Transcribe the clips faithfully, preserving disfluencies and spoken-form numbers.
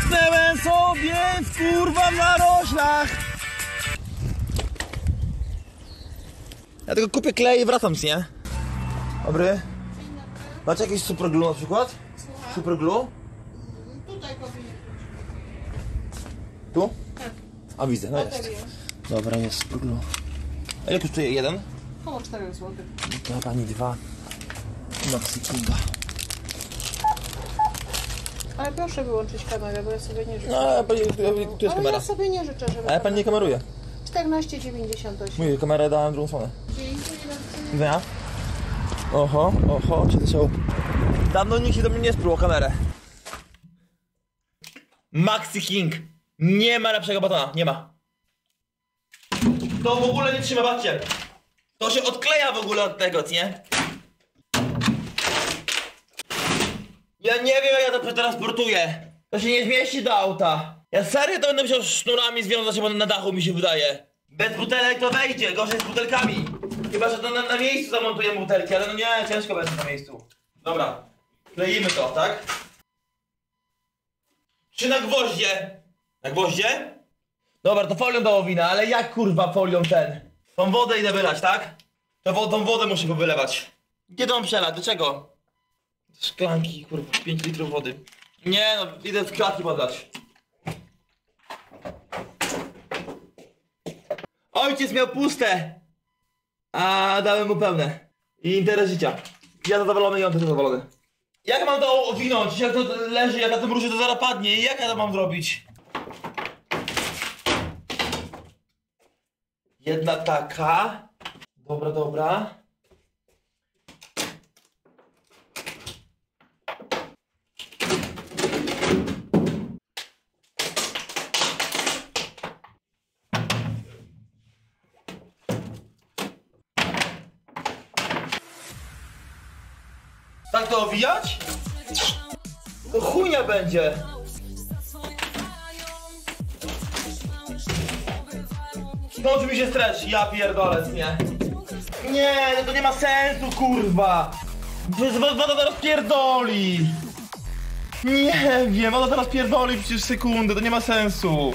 Zasnęłem sobie w kurwa naroślach. Ja tylko kupię klej i wracam, nie? Dobry. Macie jakieś super glue na przykład? Super glue? Tutaj powinien. Tu? Tak. A widzę, no jest. Dobra, jest super glue. A ile kosztuje jeden? Około cztery złote. To pani dwa. Maxi Kinga. Ale proszę wyłączyć kamerę, bo ja sobie nie życzę. No, pani, tu jest Ale kamera. ja sobie nie życzę, żeby... Ale pani nie kameruje. czternaście dziewięćdziesiąt osiem. Mówię, kamerę dałem drugą stronę. Dziękuję bardzo. Widzenia? Oho, oho, czy to się... Dawno nikt się do mnie nie spróbował kamerę. Maxi King. Nie ma lepszego batona, nie ma. To w ogóle nie trzyma, patrzcie. To się odkleja w ogóle od tego, nie? Ja nie wiem, jak ja to przetransportuję. To się nie zmieści do auta. Ja serio to będę musiał sznurami związać, bo na dachu mi się wydaje. Bez butelek to wejdzie, gorzej z butelkami. Chyba, że to na, na miejscu zamontujemy butelki, ale no nie, ciężko będzie na miejscu. Dobra, kleimy to, tak? Czy na gwoździe? Na gwoździe? Dobra, to folią do owina, ale jak kurwa folią ten? Tą wodę idę wylać, tak? To wo tą wodę muszę wylewać. Gdzie to mam przelać? Do czego? Szklanki, kurwa, pięć litrów wody. Nie no, idę w klatki podlać. Ojciec miał puste, a dałem mu pełne. I interes życia. Ja zadowolony i on też zadowolony. Jak mam to owinąć? Jak to leży, jak na tym róży to zaraz padnie? I jak ja to mam zrobić? Jedna taka. Dobra, dobra. Tak to owijać? To chujnia będzie. Skończy mi się stretch, ja pierdolec, nie? Nie, no to nie ma sensu, kurwa. Przecież woda teraz pierdoli. Nie wiem, woda teraz pierdoli przecież sekundę, to nie ma sensu.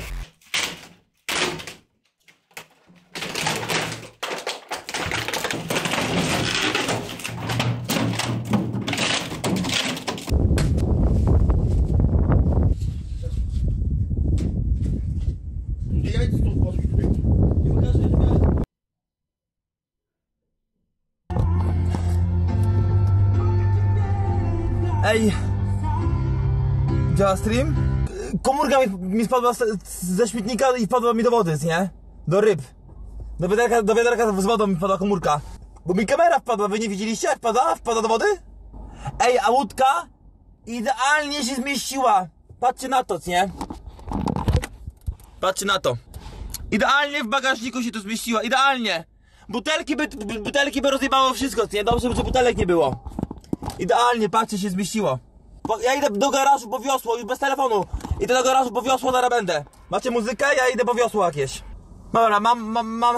Ej! Działa stream? Komórka mi, mi spadła ze śmietnika i wpadła mi do wody, nie? Do ryb. Do wiaderka, do wiaderka z wodą mi wpadła komórka. Bo mi kamera wpadła, wy nie widzieliście jak wpadła? Wpadła do wody? Ej, a łódka idealnie się zmieściła. Patrzcie na to, nie? Patrzcie na to. Idealnie w bagażniku się to zmieściła, idealnie. Butelki by, butelki by rozjebało wszystko, nie? Dobrze, że butelek nie było. Idealnie, patrzcie, się zmieściło. Ja idę do garażu po wiosło, już bez telefonu. Idę do garażu po wiosło, zaraz będę. Macie muzykę? Ja idę po wiosło jakieś. Dobra, mam, mam, mam...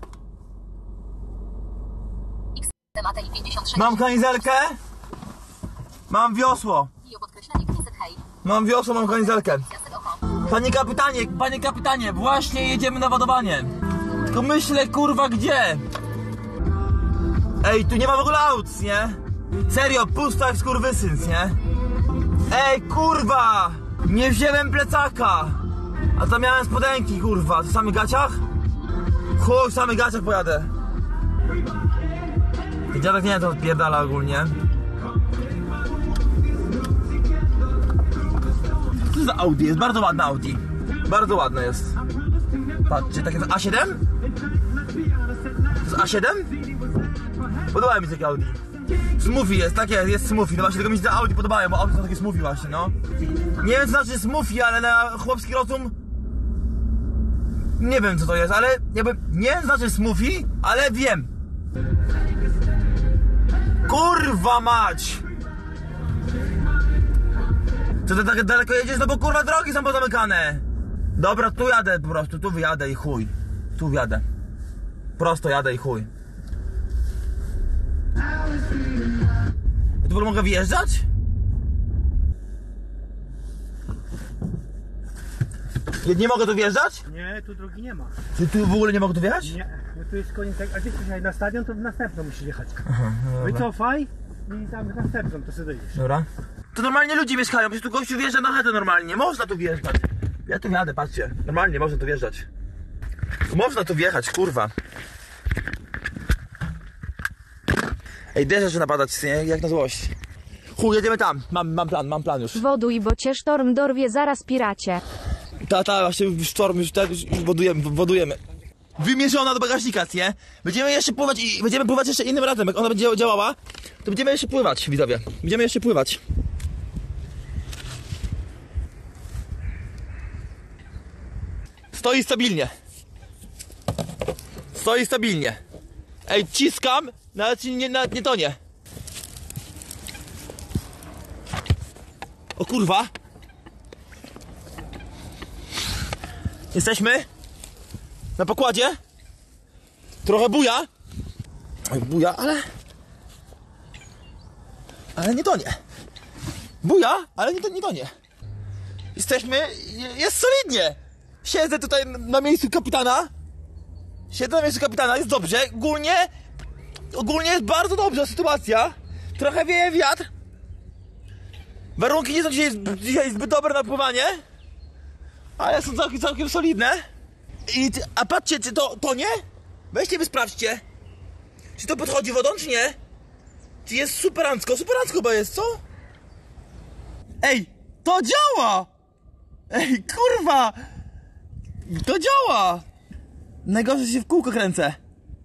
Mam kanizelkę. Mam wiosło. Mam wiosło, mam kanizelkę. Panie kapitanie, panie kapitanie, właśnie jedziemy na ładowanie. Tylko myślę, kurwa, gdzie? Ej, tu nie ma w ogóle aut, nie? Serio, pusto jak skurwysyn, nie? Ej, kurwa! Nie wziąłem plecaka! A to miałem spodenki, kurwa. W samych gaciach? Chuj, w samych gaciach pojadę. I dziadek nie wiem, to odpierdala ogólnie. Co to za Audi? Jest bardzo ładna Audi. Bardzo ładne jest. Patrzcie, takie A siedem? To jest A siedem? Podoba mi się takie Audi. Smoothie jest, takie jest smoothie, no właśnie tego mi się te Audi podobają, bo Audi są takie smoothie właśnie, no. Nie wiem co znaczy smoothie, ale na chłopski rozum nie wiem co to jest, ale jakby nie wiem co znaczy smoothie, ale wiem. Kurwa mać! Co ty tak daleko jedziesz? No bo kurwa drogi są pozamykane. Dobra, tu jadę po prostu, tu wyjadę i chuj. Tu wjadę. Prosto jadę i chuj. Ja tu mogę wjeżdżać? Nie, nie mogę tu wjeżdżać? Nie, tu drogi nie ma. Ty tu w ogóle nie mogę tu wjechać? Nie, no tu jest koniec, a ty chcesz jechać na stadion, to w następną musisz jechać. Aha, no wycofaj i tam w następną, to sobie dojedziesz. Dobra. To normalnie ludzie mieszkają, przecież tu gościu wjeżdża na chatę normalnie, można tu wjeżdżać. Ja tu jadę, patrzcie, normalnie można tu wjeżdżać. Można tu wjechać, kurwa. Ej, deszcz zaczyna padać, nie? Jak na złość. Chuj, jedziemy tam, mam, mam plan, mam plan już. Woduj, bo cię sztorm dorwie zaraz, piracie. Ta, ta, właśnie już sztorm, już, już, już wodujemy, wodujemy. Wymierzona do bagażnika, nie? Będziemy jeszcze pływać i będziemy pływać jeszcze innym razem. Jak ona będzie działała, to będziemy jeszcze pływać, widzowie. Będziemy jeszcze pływać. Stoi stabilnie. Stoi stabilnie. Ej, ciskam, nawet nie, nawet nie tonie. O kurwa. Jesteśmy na pokładzie. Trochę buja. Oj, buja, ale... Ale nie tonie. Buja, ale nie, to, nie tonie. Jesteśmy... Jest solidnie. Siedzę tutaj na miejscu kapitana. Siedzę na miejscu kapitana, jest dobrze. Ogólnie... Ogólnie jest bardzo dobrze sytuacja. Trochę wieje wiatr. Warunki nie są dzisiaj, dzisiaj zbyt dobre na pływanie. Ale są całkiem, całkiem solidne. I, a patrzcie, czy to, to nie? Weźcie wy sprawdźcie. Czy to podchodzi wodą, czy nie? Czy jest superancko? Superancko chyba jest, co? Ej, to działa! Ej, kurwa! To działa! Najgorzej, że się w kółko kręcę.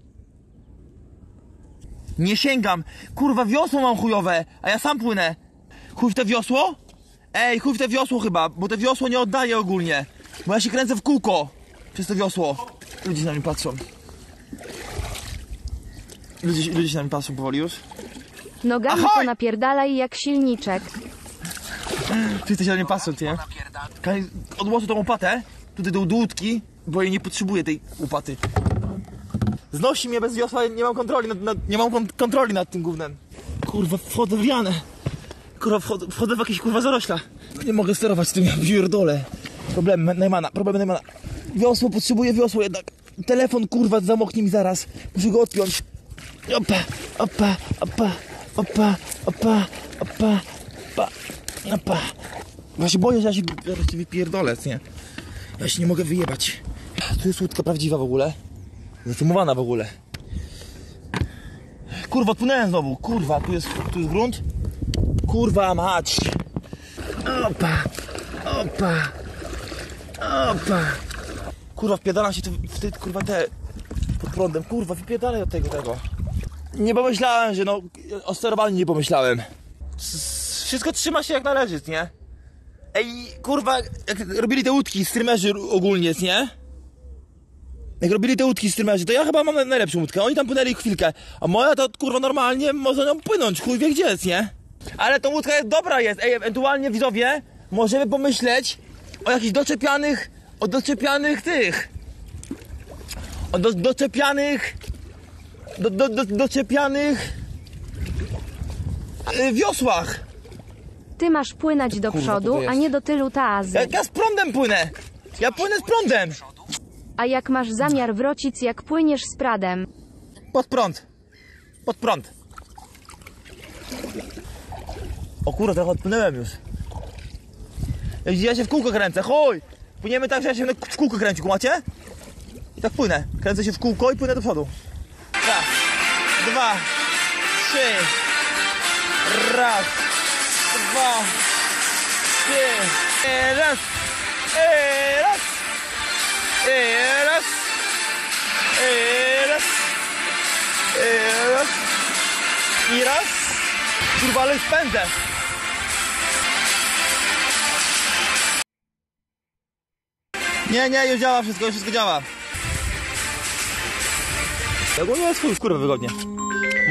Nie sięgam. Kurwa, wiosło mam chujowe, a ja sam płynę. Chuj w te wiosło? Ej, chuj w te wiosło chyba, bo te wiosło nie oddaje ogólnie. Bo ja się kręcę w kółko przez to wiosło. Ludzie się na mnie patrzą. Ludzie, ludzie się na mnie patrzą powoli już. Nogami Ahoj! to napierdalaj jak silniczek. Wszyscy się na mnie patrzą, nie? Odłożę tą łopatę tutaj do łódki, bo jej nie potrzebuję, tej łopaty. Znosi mnie bez wiosła, nie mam kontroli nad, nad, nie mam kon kontroli nad tym gównem. Kurwa, wchodzę w lianę. Kurwa, wchodzę, wchodzę w jakieś kurwa zarośla. Nie mogę sterować tym, ja pierdolę. Problem Najmana, problem Najmana. Wiosło, potrzebuję wiosło jednak. Telefon, kurwa, zamoknie mi zaraz. Muszę go odpiąć. Opa, opa, opa, opa, opa, opa, opa, opa. Ja się boję, że ja się, ja się wypierdolę, nie? Ja się nie mogę wyjebać. Tu jest łódka prawdziwa w ogóle. Zatymowana w ogóle. Kurwa, odpłynąłem znowu. Kurwa, tu jest, tu jest grunt. Kurwa mać. Opa, opa, opa. Kurwa, wpierdalam się tu w te, kurwa, te pod prądem. Kurwa, wypierdalaj od tego, tego. Nie pomyślałem, że no, o sterowaniu nie pomyślałem. Wszystko trzyma się jak należy, nie? Ej, kurwa, jak robili te łódki, streamerzy ogólnie, nie? Jak robili te łódki streamerzy, to ja chyba mam najlepszą łódkę. Oni tam płynęli chwilkę, a moja to, kurwa, normalnie może nią płynąć, chuj wie gdzie jest, nie? Ale ta łódka jest dobra jest, ej, ewentualnie widzowie, możemy pomyśleć o jakichś doczepianych, o doczepianych tych, o do, doczepianych, do, do, do, doczepianych yy, wiosłach. Ty masz płynąć do kurwa, przodu, to jest? a nie do tylu tazy. Ja, ja z prądem płynę, ja płynę z prądem. A jak masz zamiar wrócić, jak płyniesz z pradem? Pod prąd, pod prąd. O kurwa, trochę odpłynąłem już. Ja się w kółko kręcę, chuj! Płyniemy tak, że ja się w kółko kręci, kumacie? I tak płynę. Kręcę się w kółko i płynę do przodu. Raz, dwa, trzy. Raz, dwa, trzy. I raz, i raz. I raz. I raz. I raz. I raz. Kurwa, ale już pędzę. Nie, nie, już działa wszystko, już wszystko działa. Ogólnie jest chuj, kurwa, wygodnie. Ma...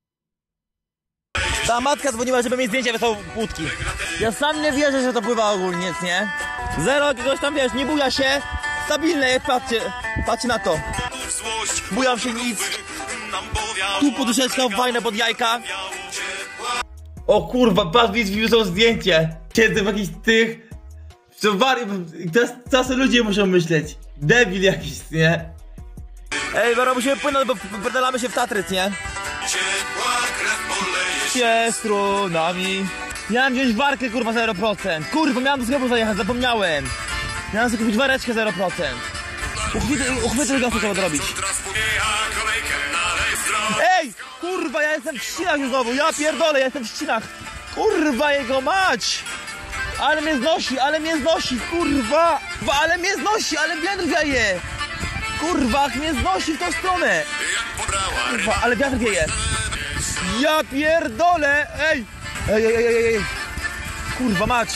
Ta matka dzwoniła, żeby mi zdjęcie wysłał łódki. Ja sam nie wierzę, że to pływa ogólnie, nie? Zero jakiegoś tam, wiesz, nie buja się. Stabilne jest, patrzcie, patrzcie na to. Bujam się nic. Tu poduszeczka fajna pod jajka. O kurwa, patrz, mi są zdjęcie. Siedzę w jakichś tych... Co wari... Teraz czasem ludzie muszą myśleć. Debil jakiś, nie? Ej, Waro, musimy płynąć, bo pedalamy się w Tatry, nie? Się strunami. Miałem wziąć warkę, kurwa, zero procent. Kurwa, miałem do sklepu zajechać, zapomniałem. Miałem sobie kupić wareczkę zero procent. Uchwyty gasu trzeba zrobić. Ej! Kurwa, ja jestem w Ścinach już znowu, ja pierdolę, ja jestem w Ścinach. Kurwa, jego mać! Ale mnie znosi, ale mnie znosi, kurwa! Ale mnie znosi, ale wiatr wieje! Kurwa, mnie znosi w tą stronę! Kurwa, ale wiatr wieje! Ja pierdolę! Ej! Ej, ej, ej, ej, ej! Kurwa, mać!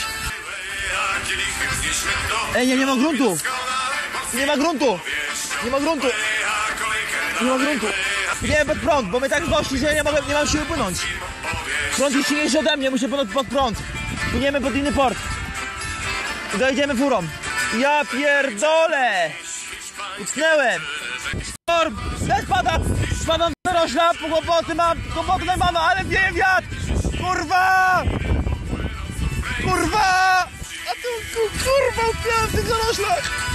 Ej, nie, nie ma gruntu! Nie ma gruntu! Nie ma gruntu! Nie ma gruntu! Nie pod prąd, bo mnie tak znosi, że ja nie, mogę, nie mam siły płynąć! Prąd jest silniejszy ode mnie, muszę płynąć pod prąd! Płyniemy pod inny port! I dojedziemy furą! Ja pierdolę! Utknęłem! Storm! Też pada! Spadam z zarośla, kłopoty mam, kłopoty nie mam, ale wieje wiatr! Kurwa! Kurwa! A tu, tu kurwa, upiałem w tych zaroślach!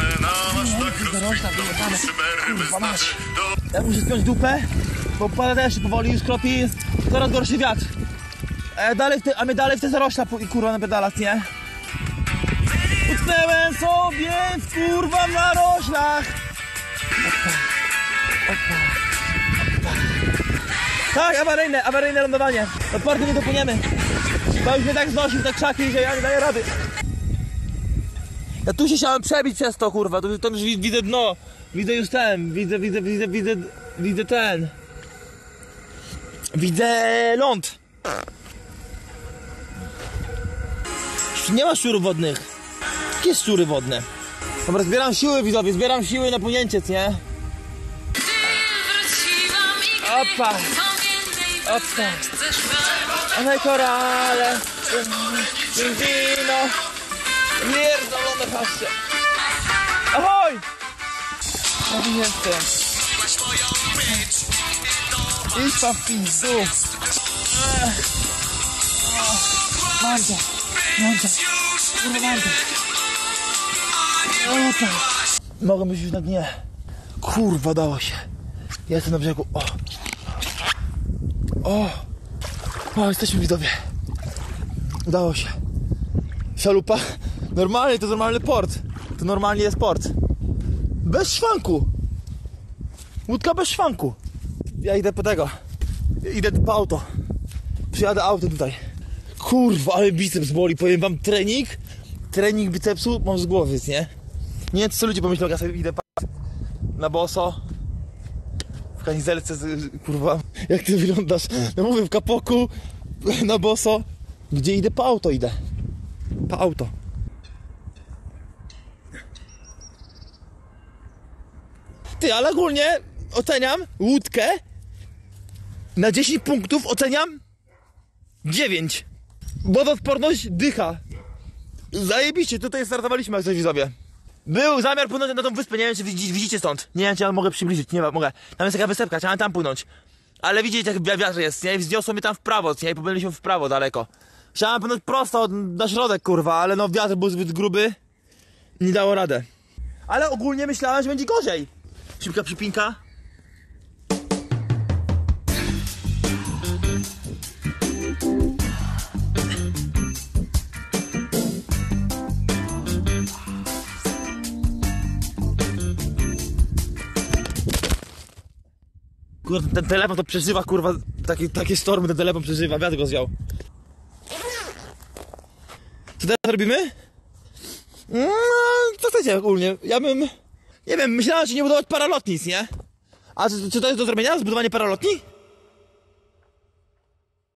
Kurwa, masz! Ja muszę spiąć dupę, bo pada deszcz powoli, już kropi, jest coraz gorszy wiatr. E, dalej w te, a my dalej w te zarośla, kurwa, na pedalach, nie? Utknęłem sobie w kurwa w zaroślach! Opa, opa, opa. Tak, awaryjne, awaryjne lądowanie. Od portu nie dopłyniemy. Bo już mnie tak znosi w te krzaki, że ja nie daję rady. Ja tu się chciałem przebić przez to, kurwa, tu, tu już widzę dno. Widzę już ten, widzę, widzę, widzę, widzę, widzę ten. Widzę ląd. Nie ma szczurów wodnych. Jakie szczury wodne? Dobra, zbieram siły, widzowie, zbieram siły na płynięcie, nie? Opa! Opa! One korale! Wino! Pierdolone patrzcie! Ahoj! Ja tu jestem! Idź pa w pizdu! Mam to! Mam to! Kurwa, mam to! Opa. Mogę być już na dnie. Kurwa, dało się. Jestem na brzegu. O. O. O, jesteśmy, widzowie. Udało się. Szalupa. Normalnie, to normalny port. To normalnie jest port. Bez szwanku. Łódka bez szwanku. Ja idę po tego. Idę po auto. Przyjadę autem tutaj. Kurwa, ale biceps boli. Powiem wam, trening. Trening bicepsu mam z głowy, nie? Nie wiem, co ludzie pomyślą, jak ja sobie idę na boso. W kamizelce, kurwa, jak ty wyglądasz? No mówię, w kapoku, na boso. Gdzie idę? Po auto idę. Po auto. Ty, ale ogólnie oceniam łódkę na dziesięć punktów, oceniam dziewięć. Wodoodporność dycha. Zajebiście, tutaj startowaliśmy, jak coś, widzowie. Był zamiar płynąć na tą wyspę, nie wiem, czy widzicie stąd. Nie wiem, czy ja mogę przybliżyć, nie mogę. Tam jest taka wysepka, chciałem tam płynąć. Ale widzicie, jak wiatr jest, nie? Wzniosło mnie tam w prawo, nie? I pobyliśmy w prawo daleko. Chciałem płynąć prosto na środek, kurwa, ale no wiatr był zbyt gruby. Nie dało radę. Ale ogólnie myślałem, że będzie gorzej. Szybka przypinka. Kurwa, ten telefon to przeżywa, kurwa, takie, takie stormy ten telefon przeżywa, wiatr go zjął. Co teraz robimy? No, co chcecie ogólnie? Ja bym, nie wiem, myślałem, że nie budować paralotnic, nie? A czy, czy to jest do zrobienia, zbudowanie paralotni?